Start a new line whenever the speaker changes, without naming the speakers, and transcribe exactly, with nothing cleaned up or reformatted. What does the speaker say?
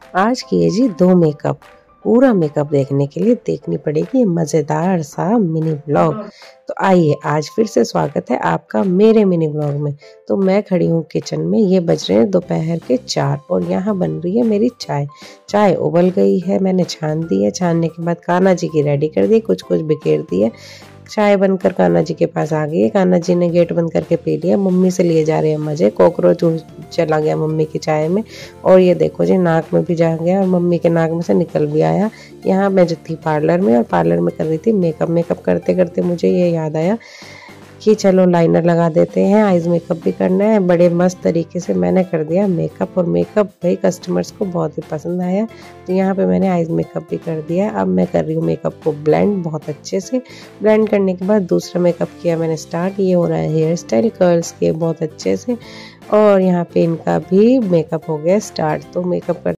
आज किए जी दो मेकअप। पूरा मेकअप देखने के लिए देखनी पड़ेगी मज़ेदार सा मिनी ब्लॉग। तो आइए, आज फिर से स्वागत है आपका मेरे मिनी ब्लॉग में। तो मैं खड़ी हूँ किचन में, ये बज रहे हैं दोपहर के चार और यहाँ बन रही है मेरी चाय। चाय उबल गई है, मैंने छान दी है। छानने के बाद कान्हा जी की रेडी कर दी, कुछ कुछ बिखेर दी है। चाय बनकर कान्हा जी के पास आ गई है। कान्हा जी ने गेट बंद करके पी लिया। मम्मी से लिए जा रहे हैं मजे। कॉकरोच चला गया मम्मी की चाय में और ये देखो जी नाक में भी जा गया और मम्मी के नाक में से निकल भी आया। यहाँ मैं जो थी पार्लर में और पार्लर में कर रही थी मेकअप। मेकअप करते करते मुझे ये याद आया कि चलो लाइनर लगा देते हैं, आईज मेकअप भी करना है। बड़े मस्त तरीके से मैंने कर दिया मेकअप और मेकअप भाई कस्टमर्स को बहुत ही पसंद आया। तो यहाँ पे मैंने आईज मेकअप भी कर दिया। अब मैं कर रही हूँ मेकअप को ब्लेंड बहुत अच्छे से। ब्लेंड करने के बाद दूसरा मेकअप किया मैंने स्टार्ट। ये हो रहा है हेयर स्टाइल, कर्ल्स के बहुत अच्छे से। और यहाँ पे इनका भी मेकअप हो गया स्टार्ट। तो मेकअप कर